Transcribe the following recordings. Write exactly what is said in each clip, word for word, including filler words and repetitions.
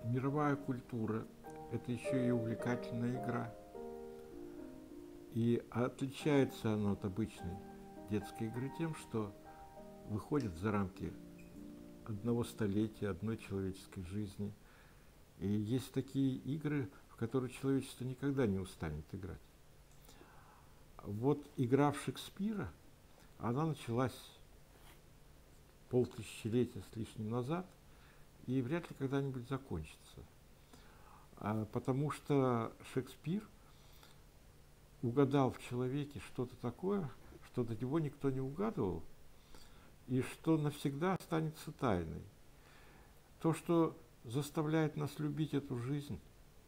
Мировая культура– это еще и увлекательная игра. И отличается она от обычной детской игры тем, что выходит за рамки одного столетия, одной человеческой жизни. И есть такие игры, в которые человечество никогда не устанет играть. Вот игра в Шекспира, она началась полтысячелетия с лишним назад и вряд ли когда-нибудь закончится. А потому что Шекспир угадал в человеке что-то такое, что до него никто не угадывал, и что навсегда останется тайной. То, что заставляет нас любить эту жизнь,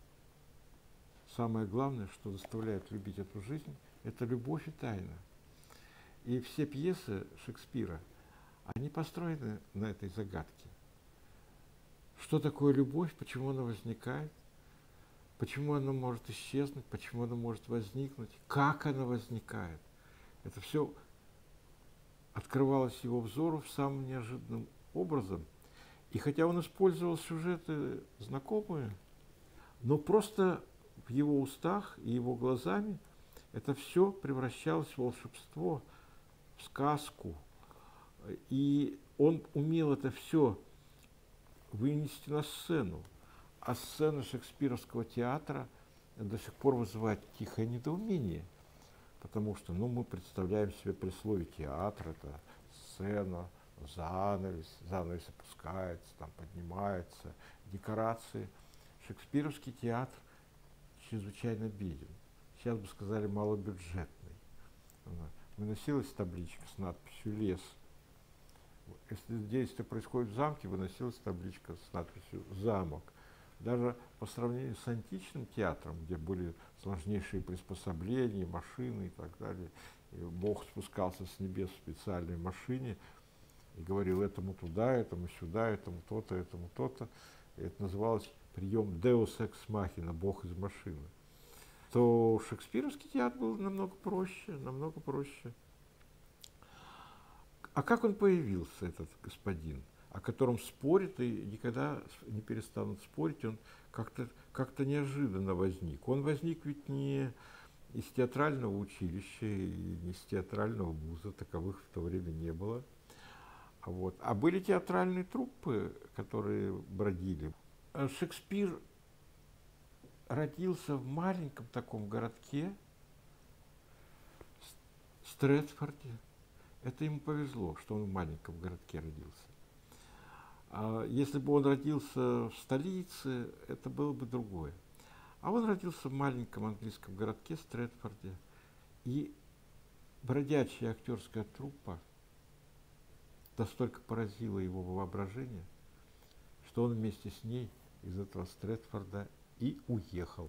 самое главное, что заставляет любить эту жизнь, это любовь и тайна. И все пьесы Шекспира, они построены на этой загадке. Что такое любовь, почему она возникает, почему она может исчезнуть, почему она может возникнуть, как она возникает. Это все открывалось его взору самым неожиданным образом. И хотя он использовал сюжеты знакомые, но просто в его устах и его глазами это все превращалось в волшебство, в сказку. И он умел это все вынести на сцену. А сцена шекспировского театра до сих пор вызывает тихое недоумение, потому что ну, мы представляем себе при слове театр, это сцена, занавес, занавес опускается, там поднимается, декорации. Шекспировский театр чрезвычайно беден. Сейчас бы сказали малобюджетный. Выносилась табличка с надписью «Лес». Если действие происходит в замке, выносилась табличка с надписью «Замок». Даже по сравнению с античным театром, где были сложнейшие приспособления, машины и так далее, и Бог спускался с небес в специальной машине и говорил этому туда, этому сюда, этому то-то, этому то-то. И это называлось прием Deus ex machina, Бог из машины. То шекспировский театр был намного проще, намного проще. А как он появился, этот господин, о котором спорят и никогда не перестанут спорить? Он как-то как-то неожиданно возник. Он возник ведь не из театрального училища и не из театрального вуза, таковых в то время не было. Вот. А были театральные труппы, которые бродили. Шекспир родился в маленьком таком городке, Стрэдфорде. Это ему повезло, что он в маленьком городке родился. А если бы он родился в столице, это было бы другое. А он родился в маленьком английском городке Стрэдфорде. И бродячая актерская труппа настолько поразила его воображение, что он вместе с ней из этого Стрэдфорда и уехал.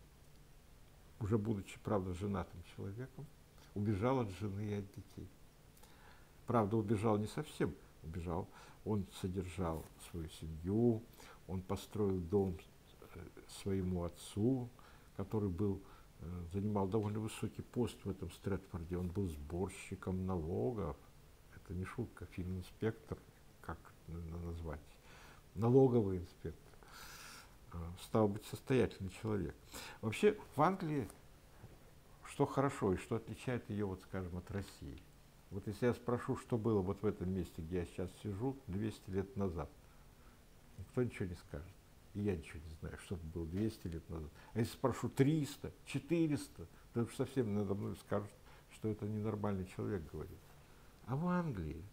Уже будучи, правда, женатым человеком, убежал от жены и от детей. Правда, убежал не совсем, убежал. Он содержал свою семью, он построил дом своему отцу, который был, занимал довольно высокий пост в этом Стрэдфорде. Он был сборщиком налогов. Это не шутка, финн-инспектор, как назвать, налоговый инспектор. Стал быть состоятельный человек. Вообще в Англии что хорошо и что отличает ее, вот скажем, от России. Вот если я спрошу, что было вот в этом месте, где я сейчас сижу, двести лет назад, никто ничего не скажет. И я ничего не знаю, что это было двести лет назад. А если спрошу триста, четыреста, то уж совсем надо мной скажут, что это ненормальный человек говорит. А в Англии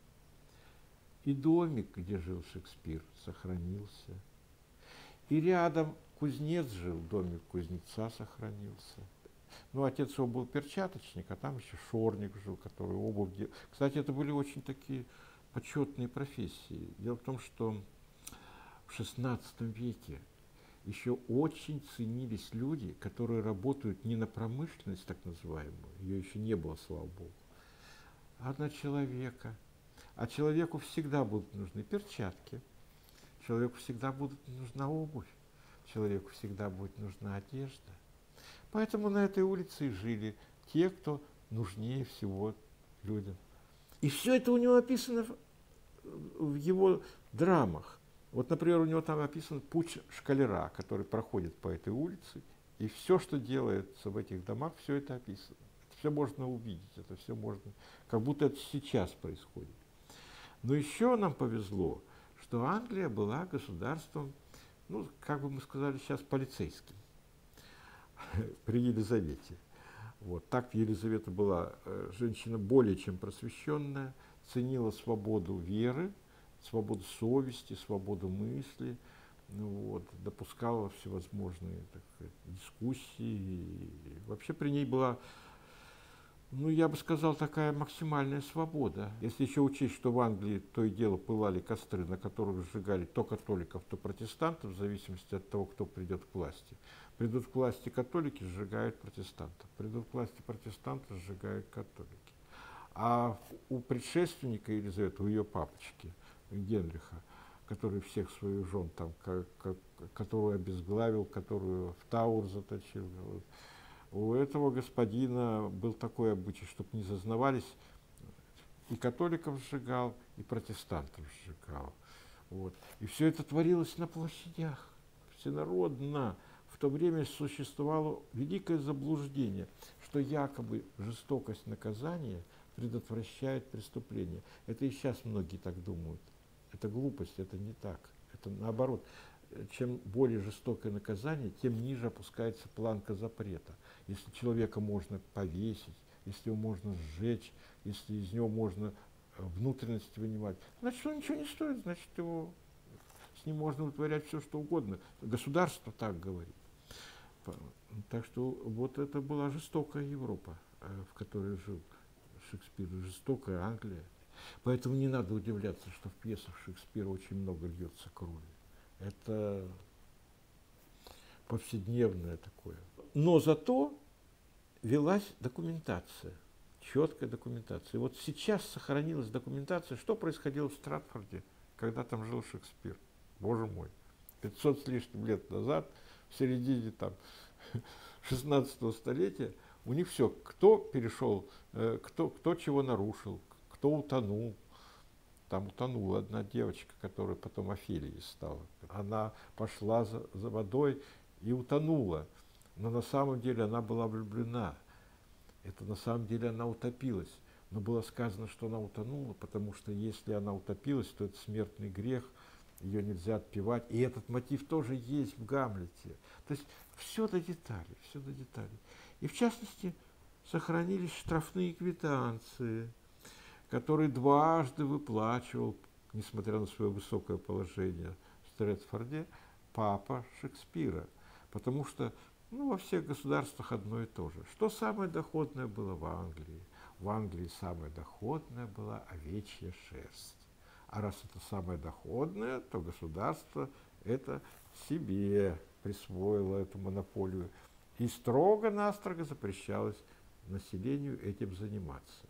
и домик, где жил Шекспир, сохранился. И рядом кузнец жил, домик кузнеца сохранился. Ну, отец его был перчаточник, а там еще шорник жил, который обувь делал. Кстати, это были очень такие почетные профессии. Дело в том, что в шестнадцатом веке еще очень ценились люди, которые работают не на промышленность, так называемую, ее еще не было, слава богу, а на человека. А человеку всегда будут нужны перчатки, человеку всегда будет нужна обувь, человеку всегда будет нужна одежда. Поэтому на этой улице и жили те, кто нужнее всего людям. И все это у него описано в, в его драмах. Вот, например, у него там описан путь шкалера, который проходит по этой улице, и все, что делается в этих домах, все это описано. Это все можно увидеть, это все можно, как будто это сейчас происходит. Но еще нам повезло, что Англия была государством, ну, как бы мы сказали сейчас, полицейским при Елизавете. Вот. Так Елизавета была э, женщина более чем просвещенная, ценила свободу веры, свободу совести, свободу мысли, ну, вот, допускала всевозможные, так сказать, дискуссии. И вообще при ней была, ну, я бы сказал, такая максимальная свобода. Если еще учесть, что в Англии то и дело пылали костры, на которых сжигали то католиков, то протестантов, в зависимости от того, кто придет к власти. Придут к власти католики, сжигают протестантов. Придут к власти протестанты, сжигают католики. А у предшественника Елизаветы, у ее папочки, Генриха, который всех своих жен, там, как, как, которую обезглавил, которую в Таур заточил, вот, у этого господина был такой обычай, чтобы не зазнавались, и католиков сжигал, и протестантов сжигал. Вот. И все это творилось на площадях, всенародно. В то время существовало великое заблуждение, что якобы жестокость наказания предотвращает преступление. Это и сейчас многие так думают. Это глупость, это не так. Это наоборот. Чем более жестокое наказание, тем ниже опускается планка запрета. Если человека можно повесить, если его можно сжечь, если из него можно внутренности вынимать, значит, он ничего не стоит, значит, его, с ним можно вытворять все, что угодно. Государство так говорит. Так что вот это была жестокая Европа, в которой жил Шекспир, жестокая Англия. Поэтому не надо удивляться, что в пьесах Шекспира очень много льется крови. Это повседневное такое. Но зато велась документация, четкая документация. И вот сейчас сохранилась документация, что происходило в Стратфорде, когда там жил Шекспир. Боже мой, пятьсот с лишним лет назад, в середине там шестнадцатого столетия, у них все, кто перешел, кто, кто чего нарушил, кто утонул. Там утонула одна девочка, которая потом Офелией стала. Она пошла за, за водой и утонула. Но на самом деле она была влюблена. Это на самом деле она утопилась. Но было сказано, что она утонула, потому что если она утопилась, то это смертный грех, ее нельзя отпевать. И этот мотив тоже есть в Гамлете. То есть все до деталей, все до деталей. И в частности сохранились штрафные квитанции, который дважды выплачивал, несмотря на свое высокое положение в Стрэдфорде, папа Шекспира. Потому что ну, во всех государствах одно и то же. Что самое доходное было в Англии? В Англии самое доходное была овечья шерсть. А раз это самое доходное, то государство это себе присвоило эту монополию. И строго-настрого запрещалось населению этим заниматься.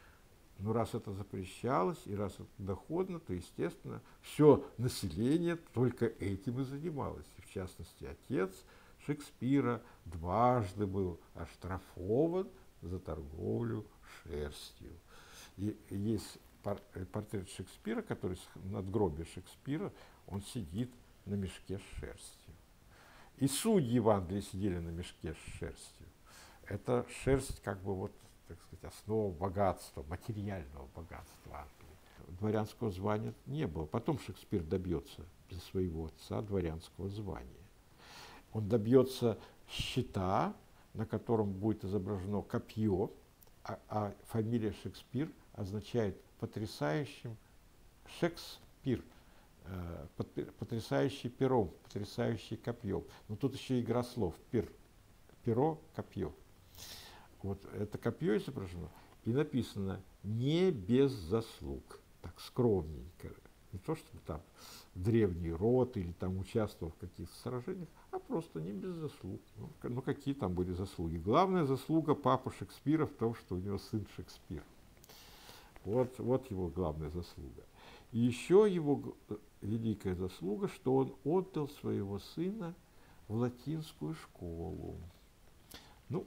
Но раз это запрещалось, и раз это доходно, то, естественно, все население только этим и занималось. И в частности, отец Шекспира дважды был оштрафован за торговлю шерстью. И есть портрет Шекспира, который надгробие Шекспира, он сидит на мешке с шерстью. И судьи в Англии сидели на мешке с шерстью. Это шерсть как бы вот, так сказать, основа богатства, материального богатства Англии. Дворянского звания не было. Потом Шекспир добьется для своего отца дворянского звания. Он добьется щита, на котором будет изображено копье, а, а фамилия Шекспир означает потрясающим Шекспир, э, потрясающий пером, потрясающий копьем. Но тут еще игра слов. Пер, перо, копье. Вот это копье изображено, и написано «не без заслуг», так скромненько. Не то, чтобы там древний род или там участвовал в каких-то сражениях, а просто не без заслуг. Ну, ну, какие там были заслуги? Главная заслуга папы Шекспира в том, что у него сын Шекспир. Вот, вот его главная заслуга. И еще его великая заслуга, что он отдал своего сына в латинскую школу. Ну,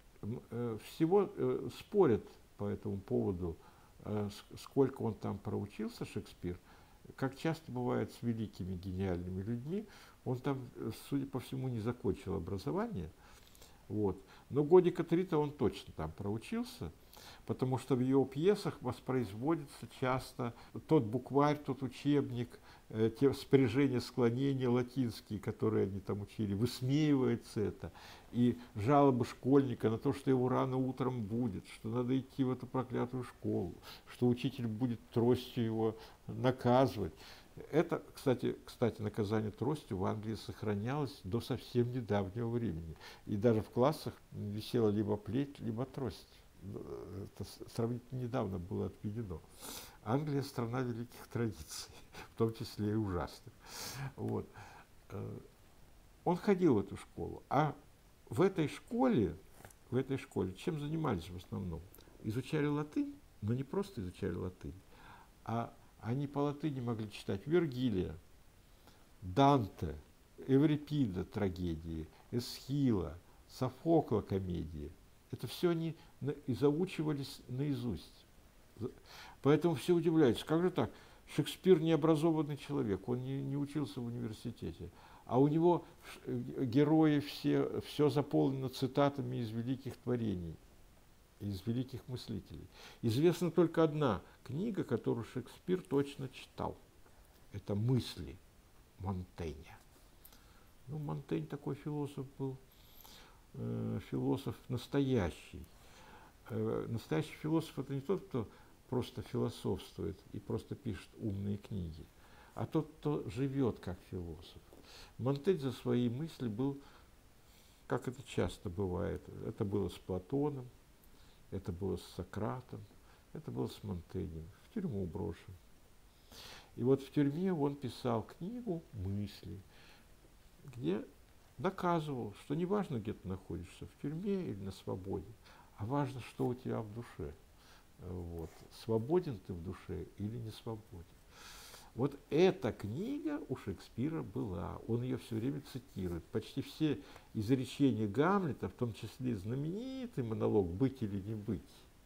всего э, спорят по этому поводу, э, сколько он там проучился, Шекспир. как часто бывает с великими гениальными людьми, он там, судя по всему, не закончил образование. Вот. Но годика три-то он точно там проучился, потому что в его пьесах воспроизводится часто тот букварь, тот учебник, э, те спряжения, склонения латинские, которые они там учили, высмеивается это. И жалобы школьника на то, что его рано утром будет, что надо идти в эту проклятую школу, что учитель будет тростью его наказывать. Это, кстати, кстати, наказание тростью в Англии сохранялось до совсем недавнего времени. И даже в классах висела либо плеть, либо трость. Это сравнительно недавно было отменено. Англия – страна великих традиций, в том числе и ужасных. Вот. Он ходил в эту школу. А в этой школе, в этой школе чем занимались в основном? Изучали латынь, но не просто изучали латынь, а они по латыни могли читать Вергилия, Данте, Эврипида трагедии, Эсхила, Софокла комедии. Это все они и заучивались наизусть. Поэтому все удивляются, как же так? Шекспир необразованный человек, он не, не учился в университете, а у него герои все, все заполнено цитатами из великих творений, из великих мыслителей. Известна только одна книга, которую Шекспир точно читал. Это «Мысли» Монтэня. Ну, Монтень такой философ был, э, философ настоящий. Э, настоящий философ – это не тот, кто просто философствует и просто пишет умные книги, а тот, кто живет как философ. Монтень за свои мысли был, как это часто бывает, это было с Платоном, это было с Сократом, это было с Монтенем, в тюрьму брошен. И вот в тюрьме он писал книгу «Мысли», где доказывал, что не важно, где ты находишься, в тюрьме или на свободе, а важно, что у тебя в душе. Вот. Свободен ты в душе или не свободен. Вот эта книга у Шекспира была, он ее все время цитирует. Почти все изречения Гамлета, в том числе знаменитый монолог «Быть или не быть».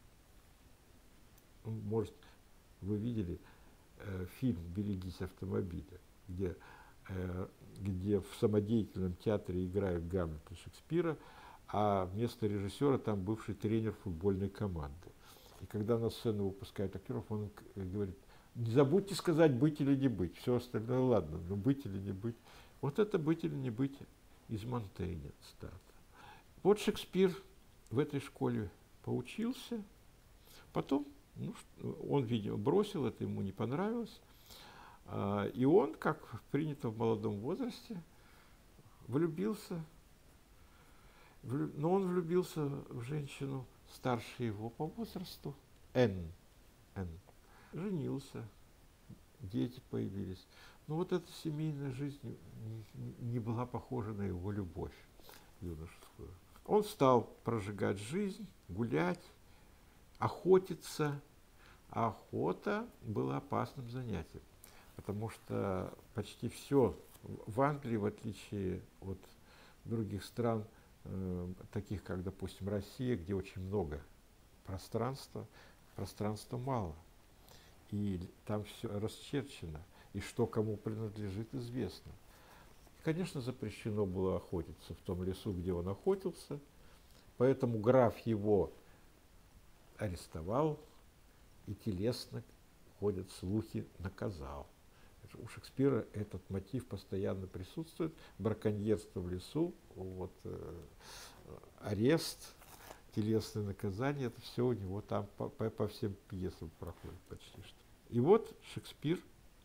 Может, вы видели э, фильм «Берегись автомобиля», где, э, где в самодеятельном театре играют Гамлета Шекспира, а вместо режиссера там бывший тренер футбольной команды. И когда на сцену выпускают актеров, он говорит: не забудьте сказать «быть или не быть», все остальное ладно, но быть или не быть. Вот это «быть или не быть» из Монтэня цитата. Вот Шекспир в этой школе поучился, потом ну, он, видимо, бросил, это ему не понравилось, и он, как принято в молодом возрасте, влюбился, но он влюбился в женщину старше его по возрасту, Энн, Энн. Женился, дети появились. Но вот эта семейная жизнь не, не была похожа на его любовь юношескую. Он стал прожигать жизнь, гулять, охотиться. А охота была опасным занятием, потому что почти все в Англии, в отличие от других стран, э, таких как, допустим, Россия, где очень много пространства, пространства мало. И там все расчерчено, и что кому принадлежит, известно. Конечно, запрещено было охотиться в том лесу, где он охотился, поэтому граф его арестовал и телесно, ходят слухи, наказал. У Шекспира этот мотив постоянно присутствует. Браконьерство в лесу, вот, э, арест, телесное наказание, это все у него там по, по, по всем пьесам проходит почти что. И вот Шекспир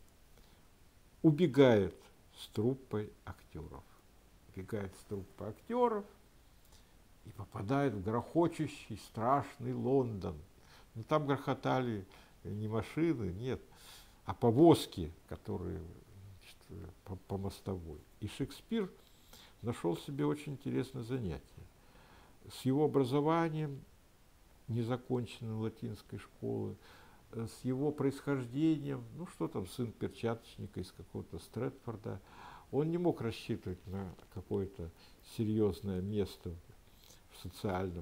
убегает с труппой актеров. Убегает с труппой актеров и попадает в грохочущий, страшный Лондон. Но там грохотали не машины, нет, а повозки, которые, значит, по, по мостовой. И Шекспир нашел себе очень интересное занятие. С его образованием, незаконченной латинской школы, с его происхождением, ну что там, сын перчаточника из какого-то Стрэдфорда, он не мог рассчитывать на какое-то серьезное место в социальном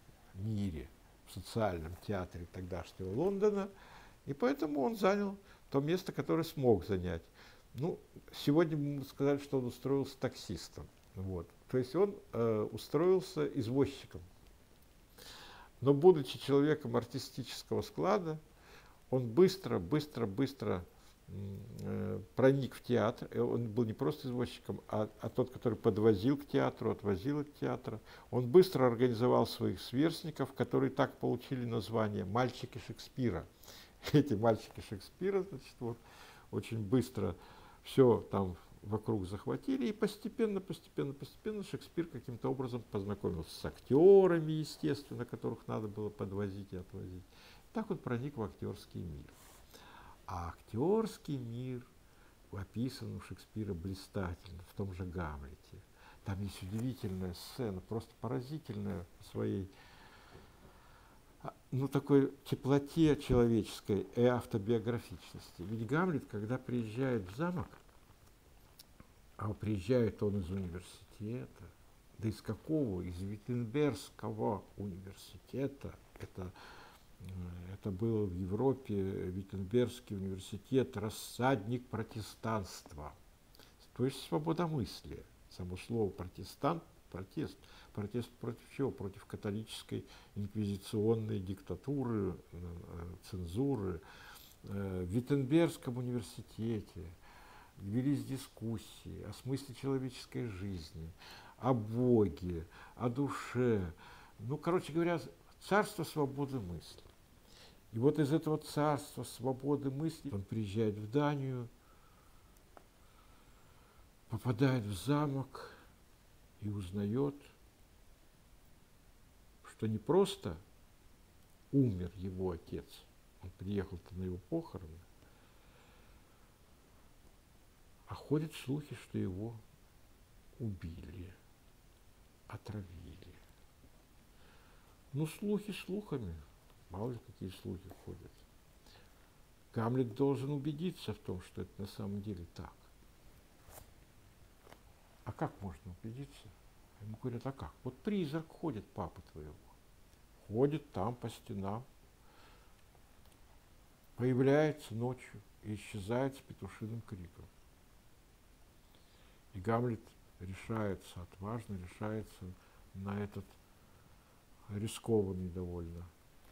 мире, в социальном театре тогдашнего Лондона, и поэтому он занял то место, которое смог занять. Ну, сегодня мы сказали, что он устроился таксистом. Вот. То есть он э, устроился извозчиком. Но будучи человеком артистического склада, он быстро, быстро, быстро э, проник в театр. И он был не просто извозчиком, а, а тот, который подвозил к театру, отвозил от театра. Он быстро организовал своих сверстников, которые так получили название «Мальчики Шекспира». Эти мальчики Шекспира, значит, вот, очень быстро все там вокруг захватили, и постепенно, постепенно, постепенно Шекспир каким-то образом познакомился с актерами, естественно, которых надо было подвозить и отвозить. Так он проник в актерский мир. А актерский мир описан у Шекспира блистательно, в том же «Гамлете». Там есть удивительная сцена, просто поразительная по своей, ну, такой теплоте человеческой и автобиографичности. Ведь Гамлет, когда приезжает в замок, а приезжает он из университета, да из какого? Из Виттенбергского университета. Это, это был в Европе Виттенбергский университет, рассадник протестанства, то есть свободомыслие. Само слово протестант, протест. Протест против чего? Против католической инквизиционной диктатуры, цензуры. В Виттенбергском университете велись дискуссии о смысле человеческой жизни, о Боге, о душе. Ну, короче говоря, царство свободы мысли. И вот из этого царства свободы мысли он приезжает в Данию, попадает в замок и узнает, что не просто умер его отец, он приехал-то на его похороны, а ходят слухи, что его убили, отравили. Ну, слухи слухами, мало ли какие слухи ходят. Гамлет должен убедиться в том, что это на самом деле так. А как можно убедиться? Ему говорят, а как? Вот призрак ходит, папа твоего. Ходит там по стенам, появляется ночью и исчезает с петушиным криком. И Гамлет решается, отважно решается на этот рискованный довольно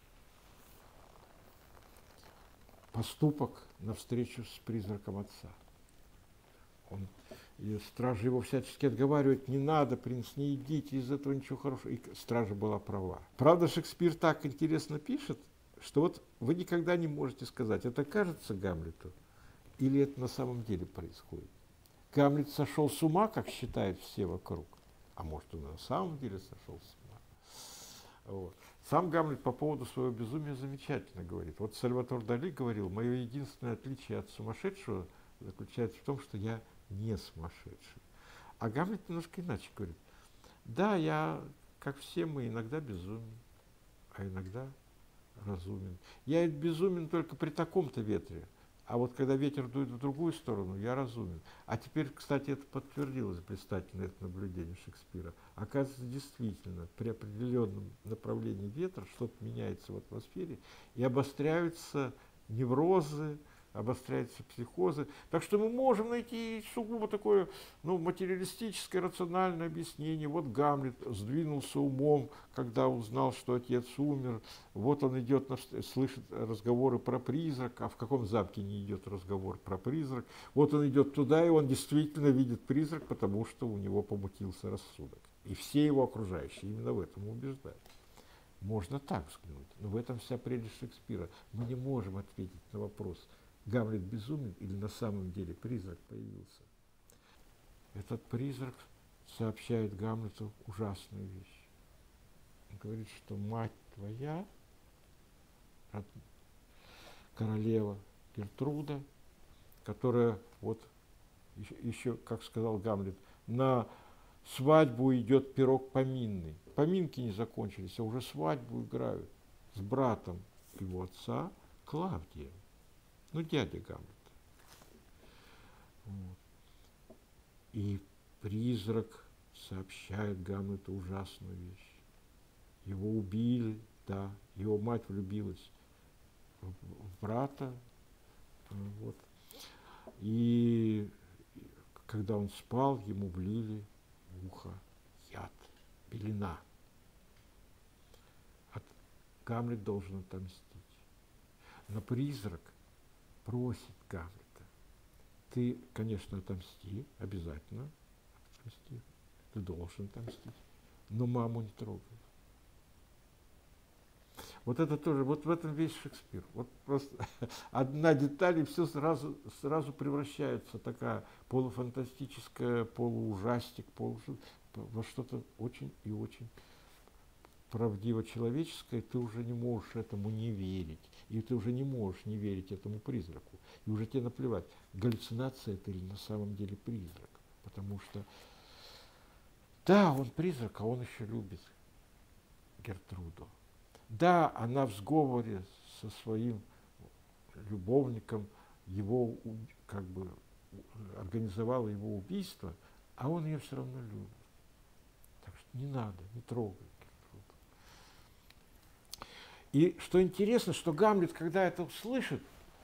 поступок навстречу с призраком отца. Он, и стража его всячески отговаривает, не надо, принц, не идите, из этого ничего хорошего. И стража была права. Правда, Шекспир так интересно пишет, что вот вы никогда не можете сказать, это кажется Гамлету, или это на самом деле происходит. Гамлет сошел с ума, как считают все вокруг, а может, он на самом деле сошел с ума. Вот. Сам Гамлет по поводу своего безумия замечательно говорит. Вот Сальватор Дали говорил, мое единственное отличие от сумасшедшего заключается в том, что я не сумасшедший. А Гамлет немножко иначе говорит. Да, я, как все мы, иногда безумен, а иногда разумен. Я безумен только при таком-то ветре. А вот когда ветер дует в другую сторону, я разумен. А теперь, кстати, это подтвердилось блистательно, это наблюдение Шекспира. Оказывается, действительно, при определенном направлении ветра что-то меняется в атмосфере, и обостряются неврозы, обостряются психозы. Так что мы можем найти сугубо такое, ну, материалистическое, рациональное объяснение. Вот Гамлет сдвинулся умом, когда узнал, что отец умер. Вот он идет, слышит разговоры про призрак, а в каком замке не идет разговор про призрак. Вот он идет туда, и он действительно видит призрак, потому что у него помутился рассудок. И все его окружающие именно в этом убеждают. Можно так взглянуть, но в этом вся прелесть Шекспира. Мы не можем ответить на вопрос, Гамлет безумен или на самом деле призрак появился. Этот призрак сообщает Гамлету ужасную вещь. Он говорит, что мать твоя, королева Гертруда, которая, вот еще, еще, как сказал Гамлет, на свадьбу идет пирог поминный. Поминки не закончились, а уже свадьбу играют с братом его отца Клавдием. Ну, дядя Гамлета. Вот. И призрак сообщает Гамлету ужасную вещь. Его убили, да, его мать влюбилась в, в брата, Вот. И когда он спал, ему влили в ухо яд, белина. От Гамлет должен отомстить. Но призрак просит Гамлета: ты, конечно, отомсти, обязательно отомсти, ты должен отомстить, но маму не трогай. Вот это тоже, вот в этом весь Шекспир. Вот просто одна деталь, и все сразу, сразу превращается такая полуфантастическая, полуужастик, полу, во что-то очень и очень правдиво человеческое. Ты уже не можешь этому не верить. И ты уже не можешь не верить этому призраку. И уже тебе наплевать, галлюцинация это или на самом деле призрак. Потому что, да, он призрак, а он еще любит Гертруду. Да, она в сговоре со своим любовником его, как бы, организовала его убийство, а он ее все равно любит. Так что не надо, не трогай Гертруду. И что интересно, что Гамлет, когда это услышит,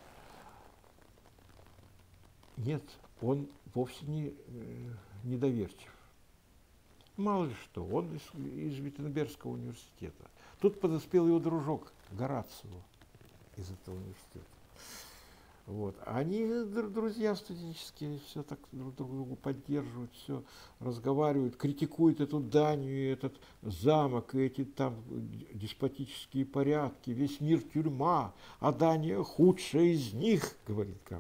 нет, он вовсе не э, недоверчив. Мало ли что, он из, из Виттенбергского университета. Тут подоспел его дружок Горацио из этого университета. Вот. Они друзья студенческие, все так друг друга поддерживают, все разговаривают, критикуют эту Данию, этот замок, и эти там деспотические порядки, весь мир тюрьма, а Дания худшая из них, говорит Гамлет.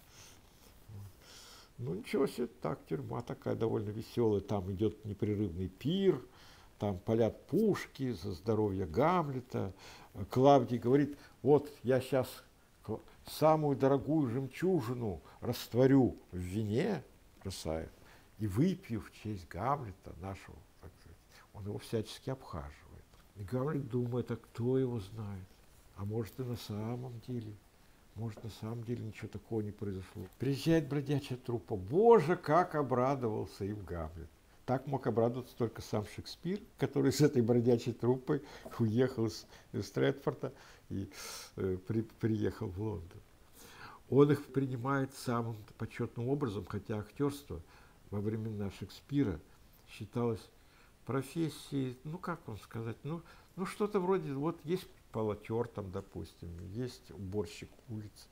Ну ничего себе, так, тюрьма такая довольно веселая, там идет непрерывный пир, там палят пушки за здоровье Гамлета. Клавдий говорит: вот я сейчас самую дорогую жемчужину растворю в вине, бросает, и выпью в честь Гамлета нашего, так сказать. Он его всячески обхаживает. И Гамлет думает: а кто его знает? А может и на самом деле... Может, на самом деле ничего такого не произошло. Приезжает бродячая труппа. Боже, как обрадовался им Гамлет. Так мог обрадоваться только сам Шекспир, который с этой бродячей труппой уехал из, из Стрэдфорда и э, при, приехал в Лондон. Он их принимает самым почетным образом, хотя актерство во времена Шекспира считалось профессией, ну как вам сказать, ну, ну что-то вроде, вот есть полотер там, допустим, есть уборщик улиц.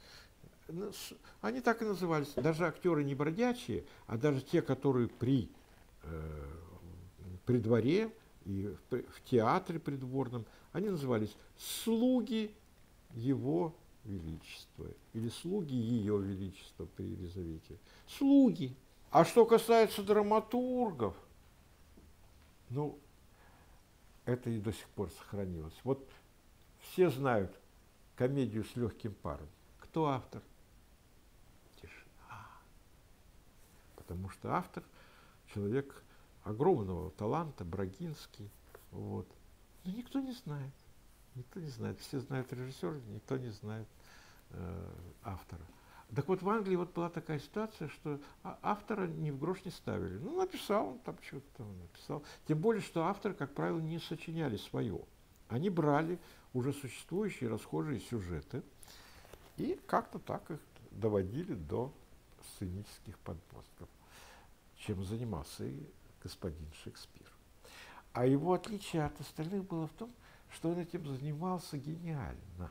Они так и назывались. Даже актеры не бродячие, а даже те, которые при, э, при дворе и в, в театре придворном, они назывались слуги его величества или слуги ее величества при Елизавете. Слуги. А что касается драматургов, ну, это и до сих пор сохранилось. Вот все знают комедию с легким паром. Кто автор? Тишина. Потому что автор — человек огромного таланта, Брагинский. Вот. Но никто не знает. Никто не знает. Все знают режиссера, никто не знает э, автора. Так вот, в Англии вот была такая ситуация, что автора ни в грош не ставили. Ну, написал он там что-то там написал. Тем более, что авторы, как правило, не сочиняли свое. Они брали уже существующие расхожие сюжеты и как-то так их доводили до сценических подмостков, чем занимался и господин Шекспир. А его отличие от остальных было в том, что он этим занимался гениально.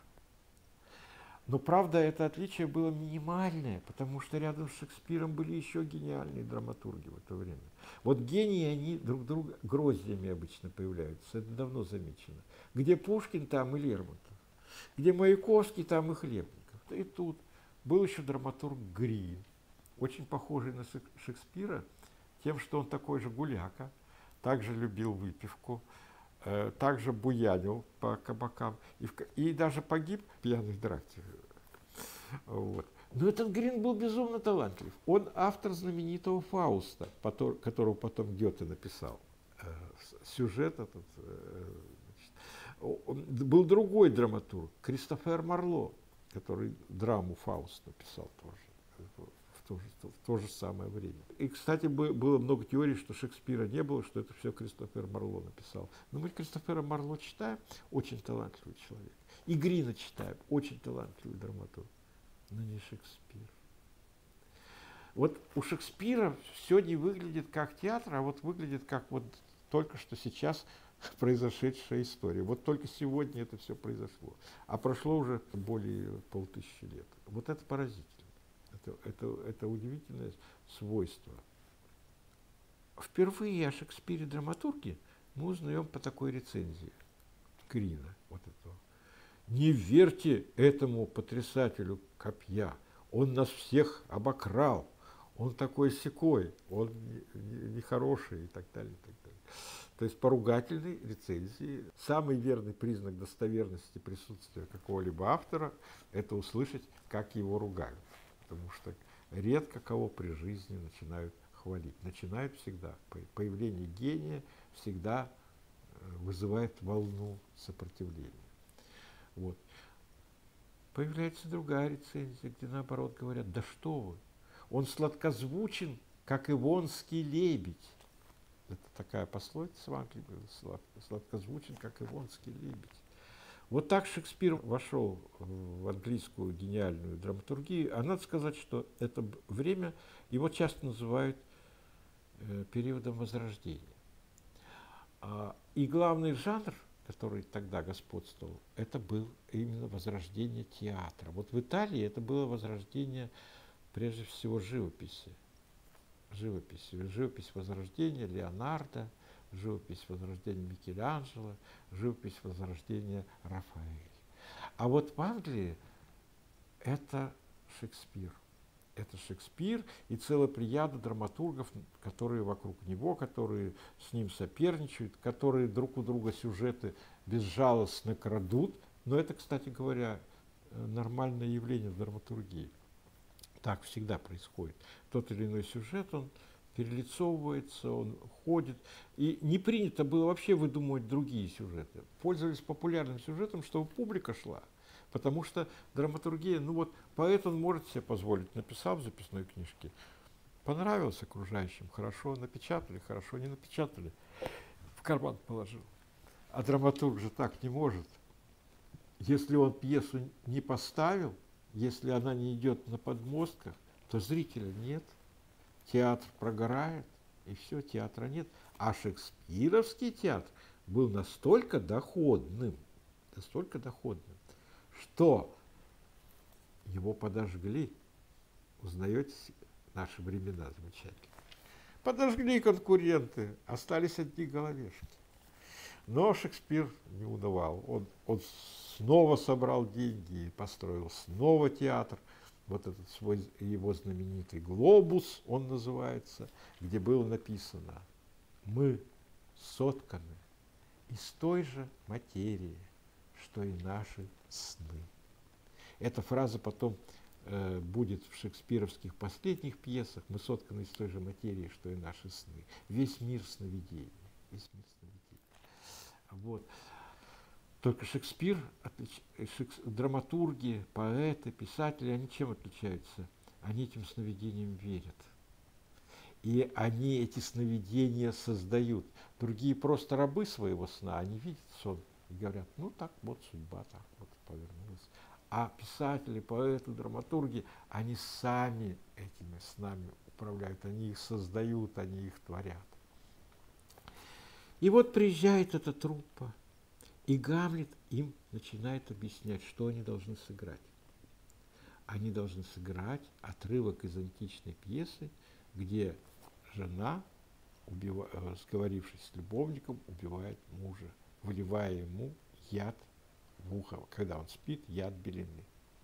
Но, правда, это отличие было минимальное, потому что рядом с Шекспиром были еще гениальные драматурги в это время. Вот гении, они друг друга гроздьями обычно появляются, это давно замечено. Где Пушкин, там и Лермонтов. Где Маяковский, там и Хлебников. И тут был еще драматург Грин, очень похожий на Шекспира тем, что он такой же гуляка, также любил выпивку, э, также буянил по кабакам и, в, и даже погиб в пьяной драке. Вот. Но этот Грин был безумно талантлив. Он автор знаменитого Фауста, которого потом Гёте написал. Э, сюжет этот. Э, значит, был другой драматург, Кристофер Марло, который драму Фауста писал тоже. В то, же, в то же самое время. И, кстати, было много теорий, что Шекспира не было, что это все Кристофер Марло написал. Но мы Кристофера Марло читаем, очень талантливый человек. И Грина читаем, очень талантливый драматург. но не Шекспир. Вот у Шекспира все не выглядит как театр, а вот выглядит как вот только что сейчас произошедшая история. Вот только сегодня это все произошло. А прошло уже более полтысячи лет. Вот это поразительно. Это, это, это удивительное свойство. Впервые о Шекспире драматурге мы узнаем по такой рецензии Грина. Вот этого. Не верьте этому потрясателю копья. Он нас всех обокрал. Он такой сякой, он нехороший и так далее, и так далее. То есть поругательной рецензии самый верный признак достоверности присутствия какого-либо автора – это услышать, как его ругают. Потому что редко кого при жизни начинают хвалить. Начинают всегда. Появление гения всегда вызывает волну сопротивления. Вот. Появляется другая рецензия, где наоборот говорят: да что вы, он сладкозвучен, как ивонский лебедь. Это такая пословица в Англии была: сладкозвучен, как ивонский лебедь. Вот так Шекспир вошел в английскую гениальную драматургию. А надо сказать, что это время его часто называют э, периодом Возрождения. А, и главный жанр, который тогда господствовал, это был именно возрождение театра. Вот в Италии это было возрождение прежде всего живописи. Живописи. Живопись Возрождения Леонардо, живопись Возрождения Микеланджело, живопись Возрождения Рафаэля. А вот в Англии это Шекспир. Это Шекспир и целая плеяда драматургов, которые вокруг него, которые с ним соперничают, которые друг у друга сюжеты безжалостно крадут. Но это, кстати говоря, нормальное явление в драматургии. Так всегда происходит. Тот или иной сюжет, он перелицовывается, он ходит. И не принято было вообще выдумывать другие сюжеты. Пользовались популярным сюжетом, чтобы публика шла. Потому что драматургия, ну вот поэт он может себе позволить, написал в записной книжке, понравилось окружающим, хорошо напечатали, хорошо не напечатали, в карман положил. А драматург же так не может. Если он пьесу не поставил, если она не идет на подмостках, то зрителя нет, театр прогорает, и все, театра нет. А шекспировский театр был настолько доходным, настолько доходным, что его подожгли. Узнаете наши времена замечательно. Подожгли конкуренты, остались одни головешки. Но Шекспир не унывал. Он, он снова собрал деньги и построил снова театр. Вот этот свой его знаменитый «Глобус», он называется, где было написано: «Мы сотканы из той же материи, что и наши сны». Эта фраза потом э, будет в шекспировских последних пьесах. Мы сотканы из той же материи, что и наши сны. Весь мир сновидений. Весь мир сновидений. Вот. Только Шекспир, отлич... Шекс... драматурги, поэты, писатели, они чем отличаются? Они этим сновидениям верят. И они эти сновидения создают. Другие просто рабы своего сна, они видят сон и говорят: ну так вот судьба, так вот повернулась. А писатели, поэты, драматурги, они сами этими снами управляют, они их создают, они их творят. И вот приезжает эта труппа, и Гамлет им начинает объяснять, что они должны сыграть. Они должны сыграть отрывок из античной пьесы, где жена, убива... сговорившись с любовником, убивает мужа, выливая ему яд в ухо, когда он спит, яд белины.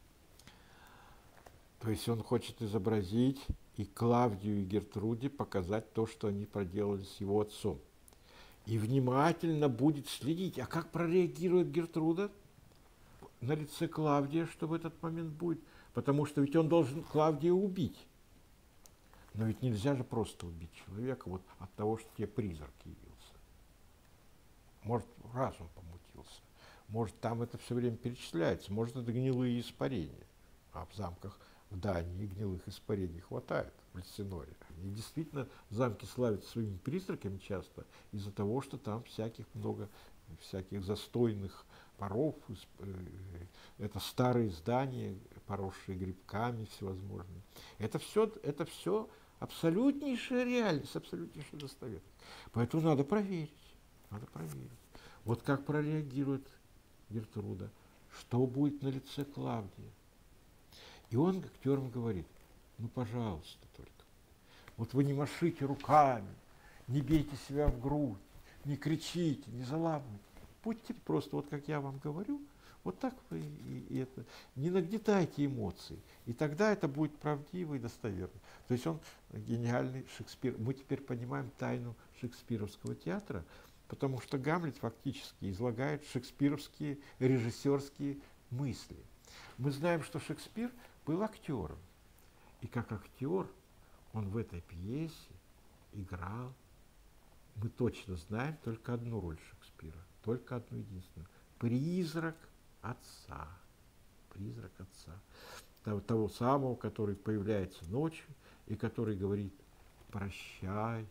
То есть он хочет изобразить и Клавдию, и Гертруде показать то, что они проделали с его отцом. И внимательно будет следить, а как прореагирует Гертруда на лице Клавдия, что в этот момент будет. Потому что ведь он должен Клавдия убить. Но ведь нельзя же просто убить человека вот от того, что тебе призрак явился. Может, разум помутился. Может, там это все время перечисляется. Может, это гнилые испарения. А в замках в Дании гнилых испарений хватает, в Эльсиноре. И действительно, замки славятся своими призраками часто из-за того, что там всяких много, всяких застойных паров. Это старые здания, поросшие грибками всевозможными. Это все, это все абсолютнейшая реальность, абсолютнейшая достоверность. Поэтому надо проверить, надо проверить. Вот как прореагирует Гертруда, что будет на лице Клавдии. И он актерам говорит: ну, пожалуйста, только, вот вы не машите руками, не бейте себя в грудь, не кричите, не заламывайте. Будьте просто, вот как я вам говорю, вот так вы и, и это, не нагнетайте эмоций. И тогда это будет правдиво и достоверно. То есть он гениальный Шекспир. Мы теперь понимаем тайну шекспировского театра, потому что Гамлет фактически излагает шекспировские режиссерские мысли. Мы знаем, что Шекспир был актером. И как актер он в этой пьесе играл, мы точно знаем, только одну роль Шекспира, только одну единственную. Призрак отца. Призрак отца. Того, того самого, который появляется ночью и который говорит: прощай,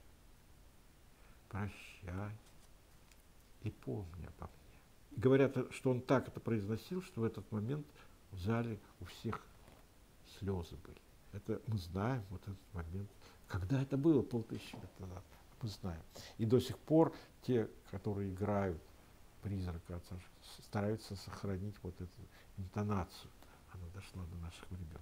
прощай и помни обо мне. И говорят, что он так это произносил, что в этот момент в зале у всех слезы были. Это мы знаем, вот этот момент. Когда это было, полтысячи лет назад, мы знаем. И до сих пор те, которые играют призрака отца, стараются сохранить вот эту интонацию. Она дошла до наших времен.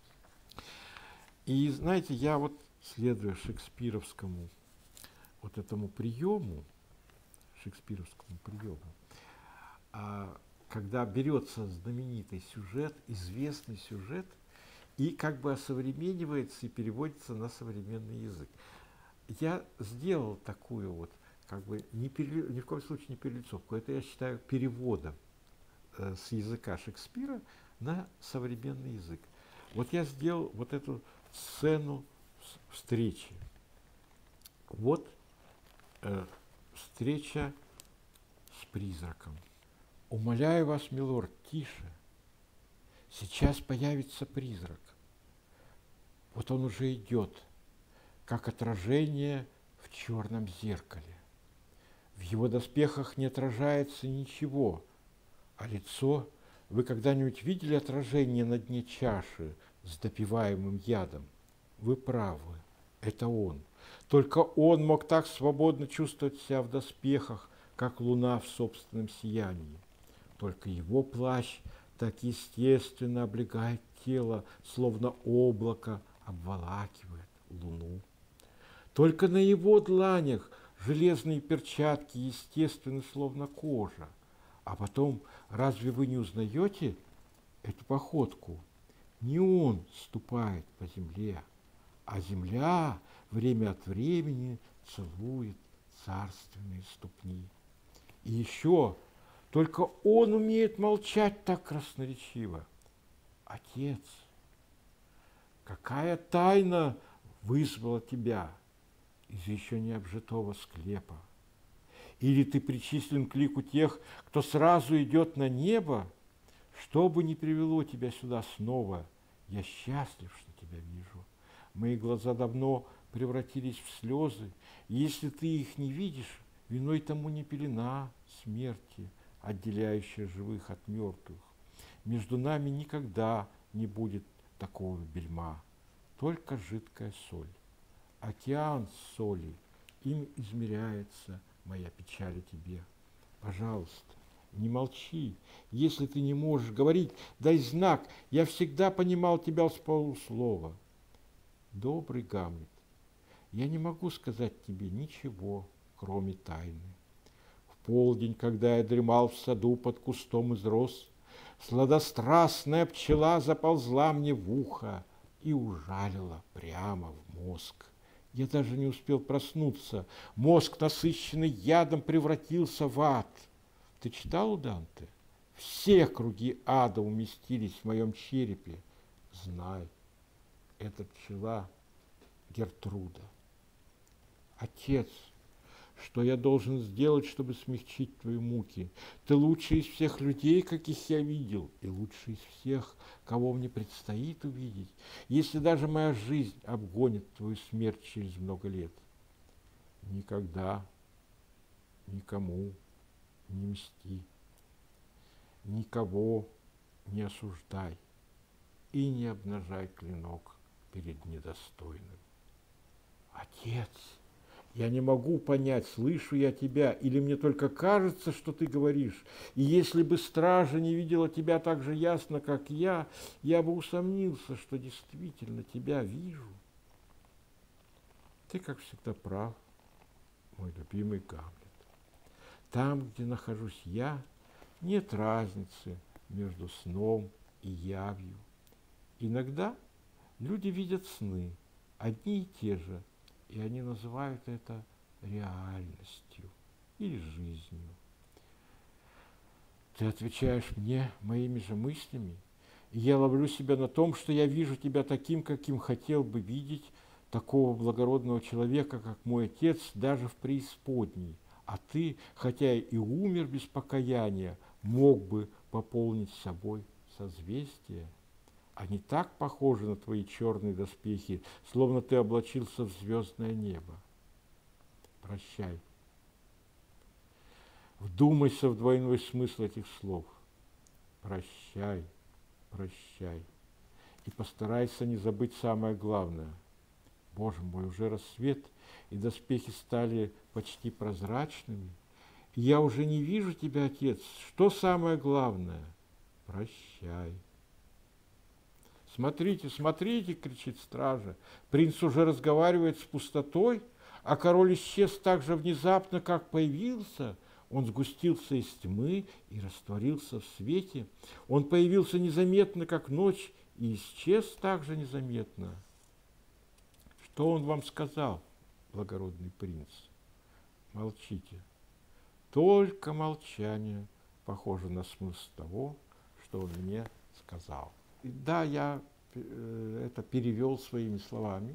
И знаете, я вот, следуя шекспировскому вот этому приему, шекспировскому приему, а, когда берется знаменитый сюжет, известный сюжет, и как бы осовременивается и переводится на современный язык. Я сделал такую вот, как бы, ни, пере, ни в коем случае не перелицовку, это я считаю переводом э, с языка Шекспира на современный язык. Вот я сделал вот эту сцену встречи. Вот э, встреча с призраком. «Умоляю вас, милорд, тише. Сейчас появится призрак. Вот он уже идет, как отражение в черном зеркале. В его доспехах не отражается ничего, а лицо... Вы когда-нибудь видели отражение на дне чаши с допиваемым ядом? Вы правы, это он. Только он мог так свободно чувствовать себя в доспехах, как луна в собственном сиянии. Только его плащ так естественно облегает тело, словно облако обволакивает луну. Только на его дланях железные перчатки естественны, словно кожа. А потом, разве вы не узнаете эту походку? Не он ступает по земле, а земля время от времени целует царственные ступни. И еще, только он умеет молчать так красноречиво. Отец, какая тайна вызвала тебя из еще не обжитого склепа? Или ты причислен к лику тех, кто сразу идет на небо? Что бы ни привело тебя сюда снова, я счастлив, что тебя вижу. Мои глаза давно превратились в слезы, и если ты их не видишь, виной тому не пелена смерти, отделяющая живых от мертвых. Между нами никогда не будет такого бельма, только жидкая соль. Океан соли, им измеряется моя печаль о тебе. Пожалуйста, не молчи. Если ты не можешь говорить, дай знак. Я всегда понимал тебя с полуслова. Добрый Гамлет, я не могу сказать тебе ничего, кроме тайны. В полдень, когда я дремал в саду под кустом из роз, сладострастная пчела заползла мне в ухо и ужалила прямо в мозг. Я даже не успел проснуться. Мозг, насыщенный ядом, превратился в ад. Ты читал у Данте? Все круги ада уместились в моем черепе. Знай, эта пчела Гертруда. Отец, что я должен сделать, чтобы смягчить твои муки? Ты лучший из всех людей, каких я видел, и лучший из всех, кого мне предстоит увидеть, если даже моя жизнь обгонит твою смерть через много лет. Никогда никому не мсти, никого не осуждай. и не обнажай клинок перед недостойным. Отец, я не могу понять, слышу я тебя, или мне только кажется, что ты говоришь. И если бы стража не видела тебя так же ясно, как я, я бы усомнился, что действительно тебя вижу. Ты, как всегда, прав, мой любимый Гамлет. Там, где нахожусь я, нет разницы между сном и явью. Иногда люди видят сны, одни и те же, и они называют это реальностью или жизнью. Ты отвечаешь мне моими же мыслями, и я ловлю себя на том, что я вижу тебя таким, каким хотел бы видеть такого благородного человека, как мой отец, даже в преисподней. А ты, хотя и умер без покаяния, мог бы пополнить собой созвездие. Они так похожи на твои черные доспехи, словно ты облачился в звездное небо. Прощай. Вдумайся в двойной смысл этих слов. Прощай, прощай. И постарайся не забыть самое главное. Боже мой, уже рассвет, и доспехи стали почти прозрачными. И я уже не вижу тебя, отец. Что самое главное? Прощай. «Смотрите, смотрите!» – кричит стража. «Принц уже разговаривает с пустотой, а король исчез так же внезапно, как появился. Он сгустился из тьмы и растворился в свете. Он появился незаметно, как ночь, и исчез так же незаметно». Что он вам сказал, благородный принц? Молчите. Только молчание похоже на смысл того, что он мне сказал. И да, я э, это перевел своими словами,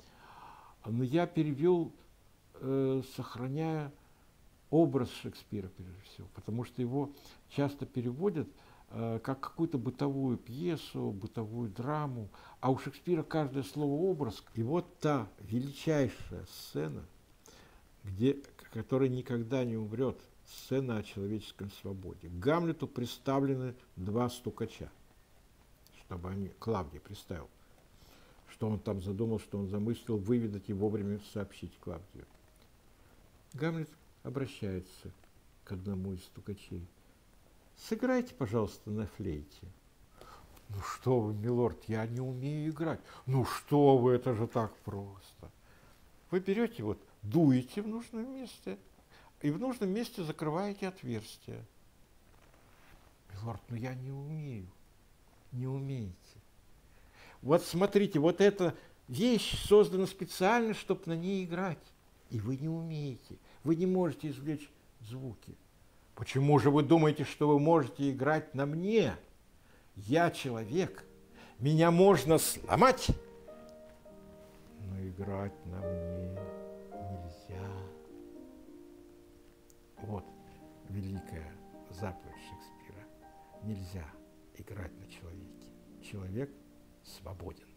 но я перевел, э, сохраняя образ Шекспира, прежде всего, потому что его часто переводят э, как какую-то бытовую пьесу, бытовую драму, а у Шекспира каждое слово образ. И вот та величайшая сцена, где, которая никогда не умрет, сцена о человеческой свободе. К Гамлету представлены два стукача, чтобы они, Клавдий представил, что он там задумал, что он замыслил выведать и вовремя сообщить Клавдию. Гамлет обращается к одному из стукачей. «Сыграйте, пожалуйста, на флейте». «Ну что вы, милорд, я не умею играть». «Ну что вы, это же так просто». Вы берете, вот, дуете в нужном месте, и в нужном месте закрываете отверстие. «Милорд, ну я не умею». Не умеете. Вот смотрите, вот эта вещь создана специально, чтобы на ней играть. И вы не умеете. Вы не можете извлечь звуки. Почему же вы думаете, что вы можете играть на мне? Я человек. Меня можно сломать, но играть на мне нельзя. Вот великая заповедь Шекспира. Нельзя играть на человеке. Человек свободен.